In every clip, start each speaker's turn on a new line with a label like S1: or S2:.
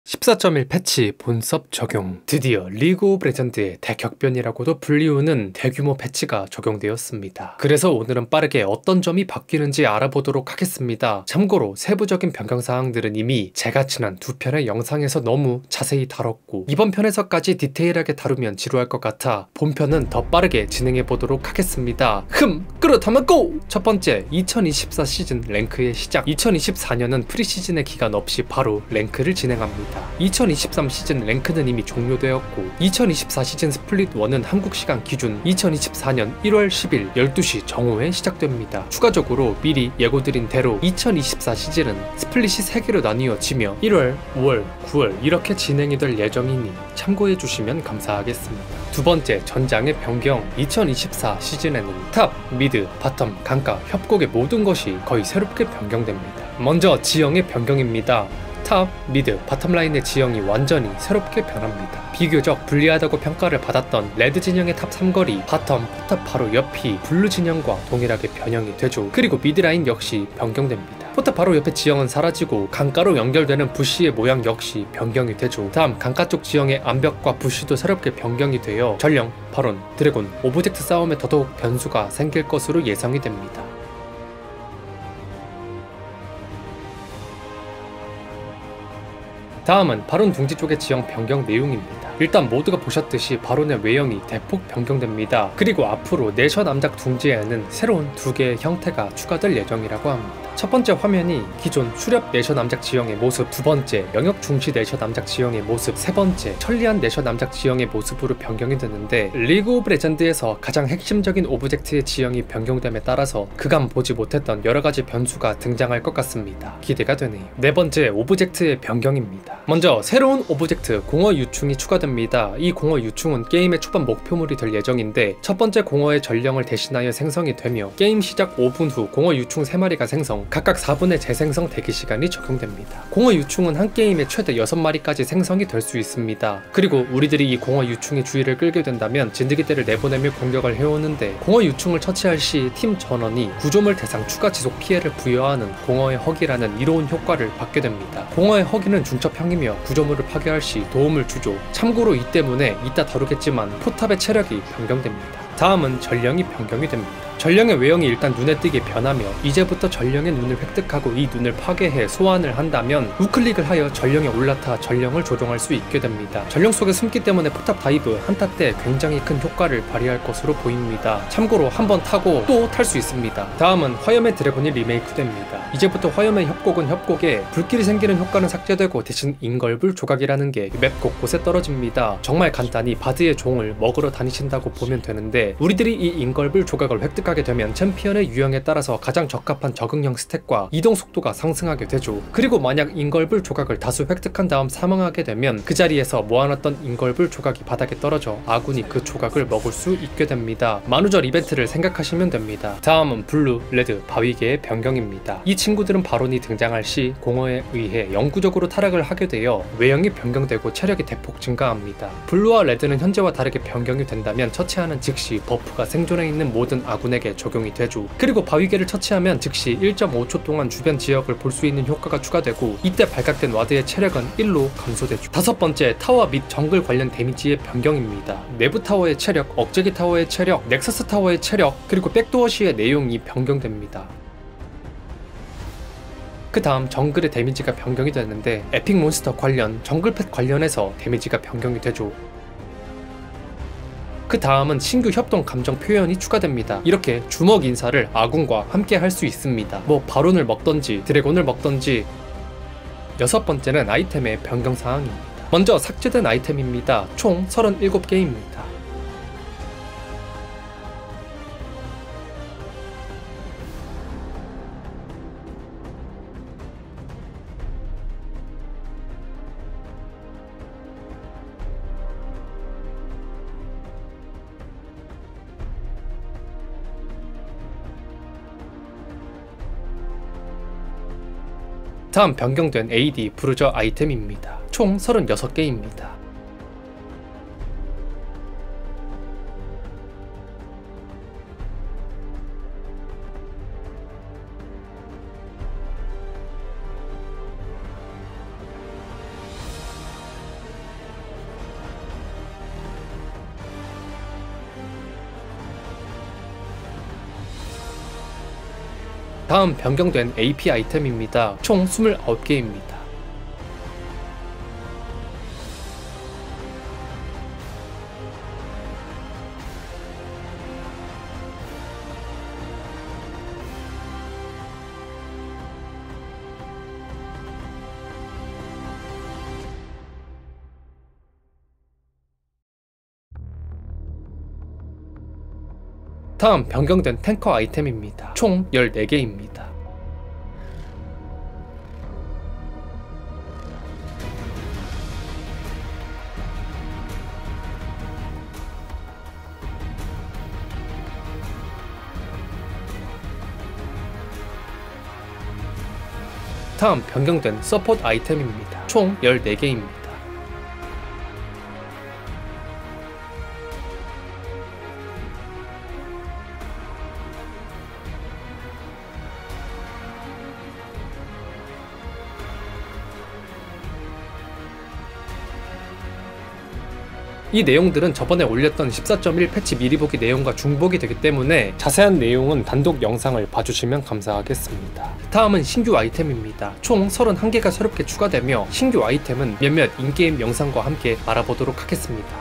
S1: 14.1 패치 본섭 적용. 드디어 리그 오브 레전드의 대격변이라고도 불리우는 대규모 패치가 적용되었습니다. 그래서 오늘은 빠르게 어떤 점이 바뀌는지 알아보도록 하겠습니다. 참고로 세부적인 변경사항들은 이미 제가 지난 두 편의 영상에서 너무 자세히 다뤘고 이번 편에서까지 디테일하게 다루면 지루할 것 같아 본편은 더 빠르게 진행해보도록 하겠습니다. 그렇다면 고! 첫 번째, 2024 시즌 랭크의 시작. 2024년은 프리시즌의 기간 없이 바로 랭크를 진행합니다. 2023 시즌 랭크는 이미 종료되었고 2024 시즌 스플릿 1은 한국 시간 기준 2024년 1월 10일 12시 정오에 시작됩니다. 추가적으로 미리 예고드린 대로 2024 시즌은 스플릿이 3개로 나뉘어지며 1월, 5월, 9월 이렇게 진행이 될 예정이니 참고해주시면 감사하겠습니다. 두 번째, 전장의 변경. 2024 시즌에는 탑, 미드, 바텀, 강가, 협곡의 모든 것이 거의 새롭게 변경됩니다. 먼저 지형의 변경입니다. 탑, 미드, 바텀라인의 지형이 완전히 새롭게 변합니다. 비교적 불리하다고 평가를 받았던 레드 진영의 탑 3거리, 바텀, 포탑 바로 옆이 블루 진영과 동일하게 변형이 되죠. 그리고 미드라인 역시 변경됩니다. 포탑 바로 옆의 지형은 사라지고 강가로 연결되는 부시의 모양 역시 변경이 되죠. 다음 강가 쪽 지형의 암벽과 부시도 새롭게 변경이 되어 전령, 발언, 드래곤, 오브젝트 싸움에 더더욱 변수가 생길 것으로 예상이 됩니다. 다음은 바론 둥지 쪽의 지형 변경 내용입니다. 일단 모두가 보셨듯이 바론의 외형이 대폭 변경됩니다. 그리고 앞으로 내셔 남작 둥지에는 새로운 두 개의 형태가 추가될 예정이라고 합니다. 첫 번째 화면이 기존 수렵 내셔 남작 지형의 모습, 두 번째 영역 중시 내셔 남작 지형의 모습, 세 번째 천리안 내셔 남작 지형의 모습으로 변경이 되는데 리그 오브 레전드에서 가장 핵심적인 오브젝트의 지형이 변경됨에 따라서 그간 보지 못했던 여러가지 변수가 등장할 것 같습니다. 기대가 되네요. 네 번째, 오브젝트의 변경입니다. 먼저 새로운 오브젝트 공허 유충이 추가됩니다. 이 공허 유충은 게임의 초반 목표물이 될 예정인데 첫 번째 공허의 전령을 대신하여 생성이 되며 게임 시작 5분 후 공허 유충 3마리가 생성, 각각 4분의 재생성 대기시간이 적용됩니다. 공허 유충은 한 게임에 최대 6마리까지 생성이 될 수 있습니다. 그리고 우리들이 이 공허 유충의 주의를 끌게 된다면 진드기떼를 내보내며 공격을 해오는데 공허 유충을 처치할 시 팀 전원이 구조물 대상 추가 지속 피해를 부여하는 공허의 허기라는 이로운 효과를 받게 됩니다. 공허의 허기는 중첩형이며 구조물을 파괴할 시 도움을 주죠. 참고로 이 때문에 이따 다루겠지만 포탑의 체력이 변경됩니다. 다음은 전령이 변경이 됩니다. 전령의 외형이 일단 눈에 띄게 변하며 이제부터 전령의 눈을 획득하고 이 눈을 파괴해 소환을 한다면 우클릭을 하여 전령에 올라타 전령을 조종할 수 있게 됩니다. 전령 속에 숨기 때문에 포탑 다이브 한타 때 굉장히 큰 효과를 발휘할 것으로 보입니다. 참고로 한번 타고 또 탈 수 있습니다. 다음은 화염의 드래곤이 리메이크됩니다. 이제부터 화염의 협곡은 협곡에 불길이 생기는 효과는 삭제되고 대신 인걸불 조각이라는 게 맵 곳곳에 떨어집니다. 정말 간단히 바드의 종을 먹으러 다니신다고 보면 되는데 우리들이 이 인걸불 조각을 획득하게 되면 챔피언의 유형에 따라서 가장 적합한 적응형 스탯과 이동 속도가 상승하게 되죠. 그리고 만약 인걸불 조각을 다수 획득한 다음 사망하게 되면 그 자리에서 모아놨던 인걸불 조각이 바닥에 떨어져 아군이 그 조각을 먹을 수 있게 됩니다. 만우절 이벤트를 생각하시면 됩니다. 다음은 블루, 레드, 바위계의 변경입니다. 이 친구들은 바론이 등장할 시 공허에 의해 영구적으로 타락을 하게 되어 외형이 변경되고 체력이 대폭 증가합니다. 블루와 레드는 현재와 다르게 변경이 된다면 처치하는 즉시 버프가 생존해 있는 모든 아군에게 적용이 되죠. 그리고 바위계를 처치하면 즉시 1.5초 동안 주변 지역을 볼 수 있는 효과가 추가되고 이때 발각된 와드의 체력은 1로 감소되죠. 다섯 번째, 타워 및 정글 관련 데미지의 변경입니다. 내부 타워의 체력, 억제기 타워의 체력, 넥서스 타워의 체력, 그리고 백도어 시의 내용이 변경됩니다. 그 다음 정글의 데미지가 변경이 되는데 에픽 몬스터 관련, 정글 펫 관련해서 데미지가 변경이 되죠. 그 다음은 신규 협동 감정 표현이 추가됩니다. 이렇게 주먹 인사를 아군과 함께 할 수 있습니다. 뭐 바론을 먹던지 드래곤을 먹던지. 여섯 번째는 아이템의 변경 사항입니다. 먼저 삭제된 아이템입니다. 총 37개입니다. 다음 변경된 AD 브루저 아이템입니다. 총 36개입니다. 다음 변경된 AP 아이템입니다. 총 29개입니다. 다음 변경된 탱커 아이템입니다. 총 14개입니다. 다음 변경된 서포트 아이템입니다. 총 14개입니다. 이 내용들은 저번에 올렸던 14.1 패치 미리 보기 내용과 중복이 되기 때문에 자세한 내용은 단독 영상을 봐주시면 감사하겠습니다. 다음은 신규 아이템입니다. 총 31개가 새롭게 추가되며 신규 아이템은 몇몇 인게임 영상과 함께 알아보도록 하겠습니다.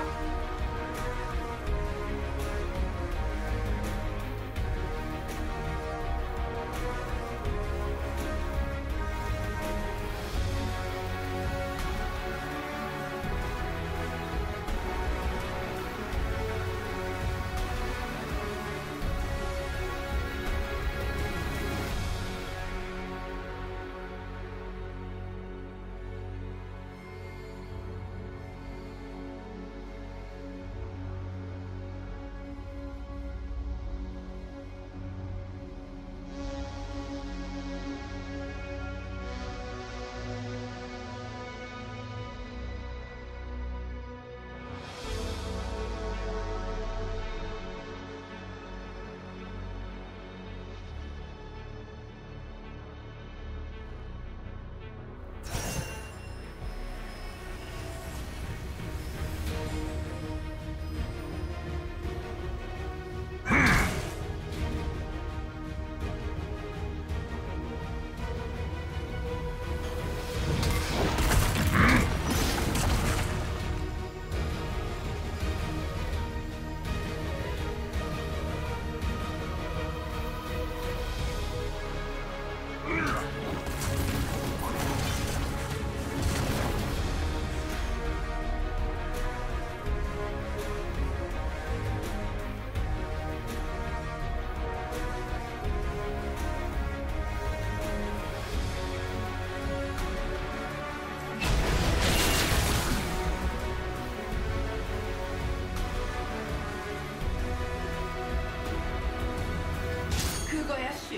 S2: 그거야 씨.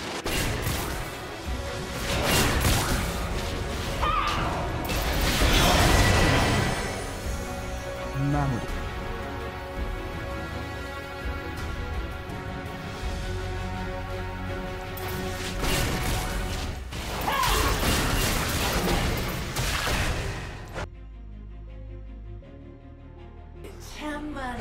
S3: 마무리.
S2: 참만.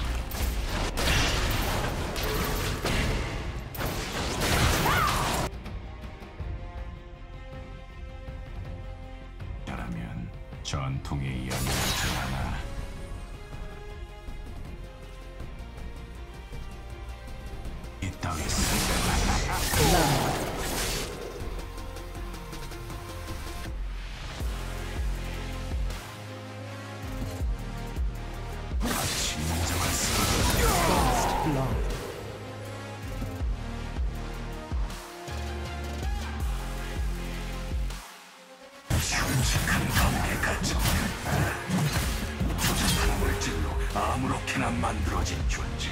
S4: 라면 전통의 연결하지 않아. 이 땅에 진정한 순직한 관계가 정했다. 조작한 물질로 아무렇게나 만들어진 존재.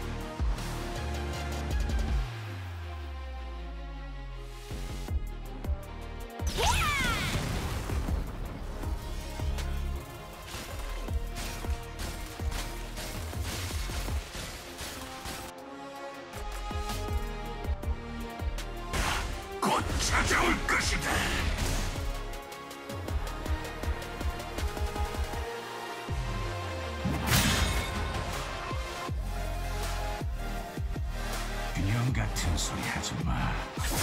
S4: 곧 찾아올 것이다. 균형 같은 같은 소리 하지 마.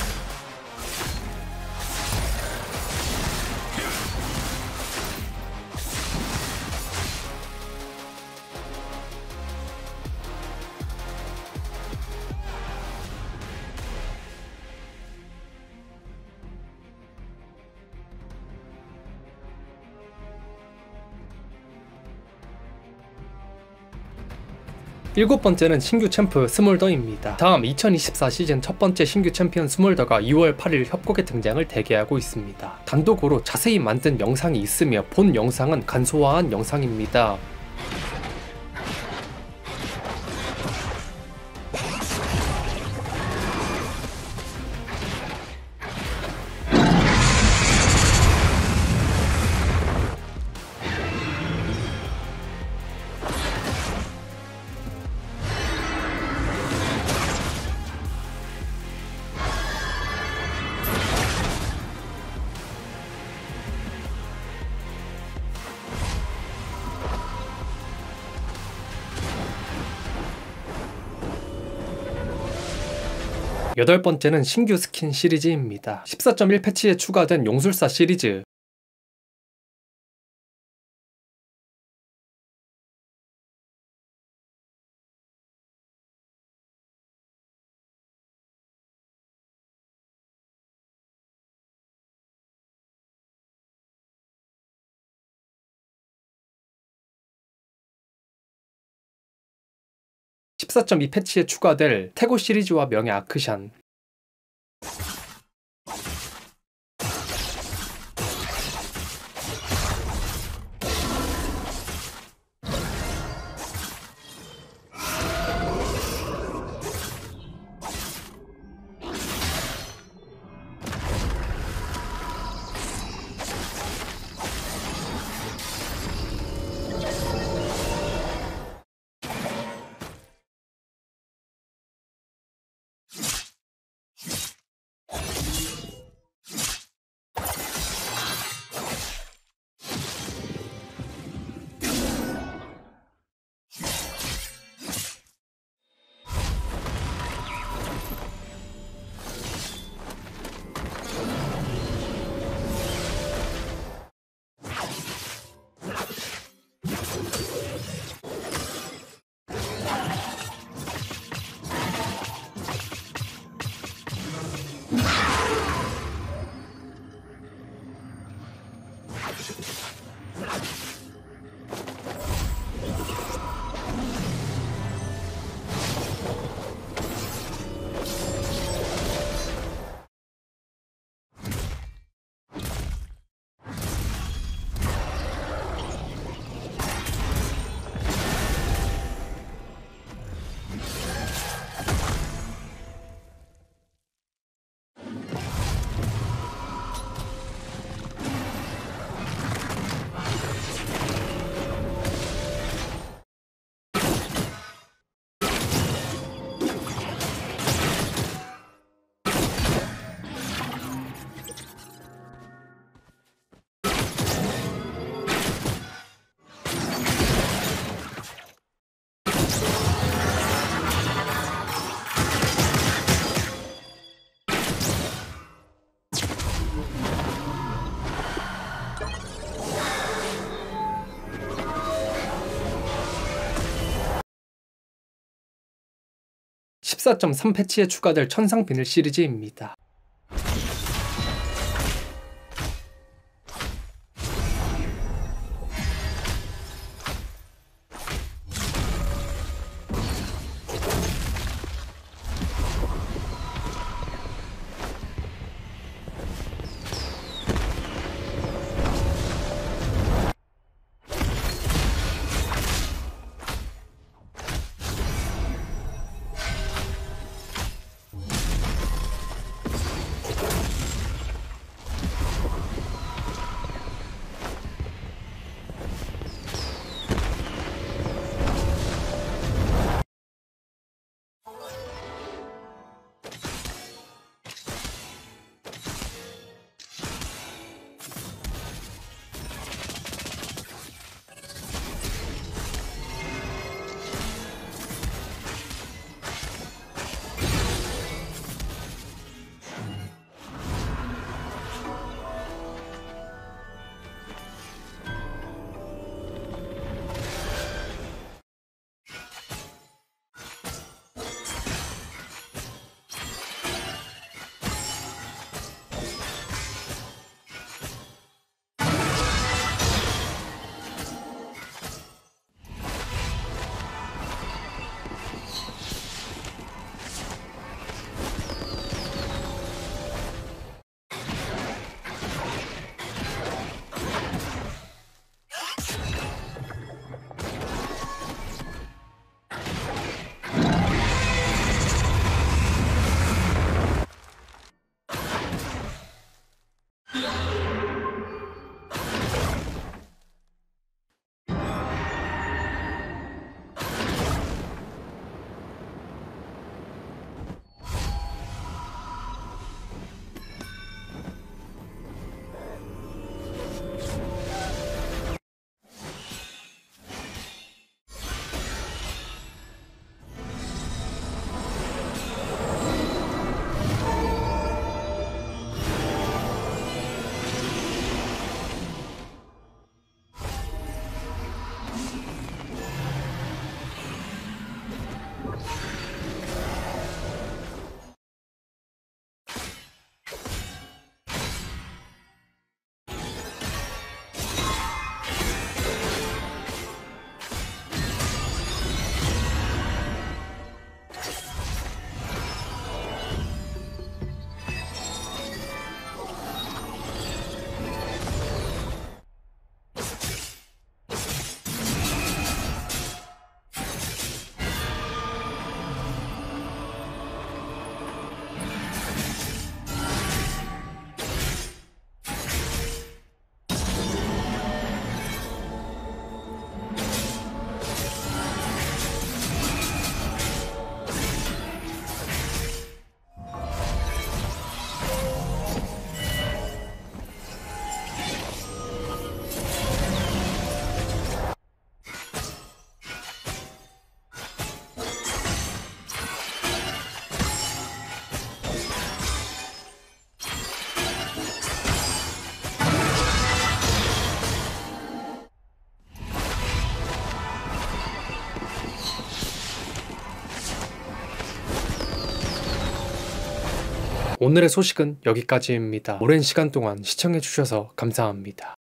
S1: 일곱 번째는 신규 챔프 스몰더입니다. 다음 2024 시즌 첫 번째 신규 챔피언 스몰더가 2월 8일 협곡에 등장을 대기하고 있습니다. 단독으로 자세히 만든 영상이 있으며 본 영상은 간소화한 영상입니다. 여덟 번째는 신규 스킨 시리즈입니다. 14.1 패치에 추가된 용술사 시리즈, (14.2) 패치에 추가될 태고 시리즈와 명예 아크샨, (14.3) 패치에 추가될 천상 비늘 시리즈입니다. 오늘의 소식은 여기까지입니다. 오랜 시간 동안 시청해주셔서 감사합니다.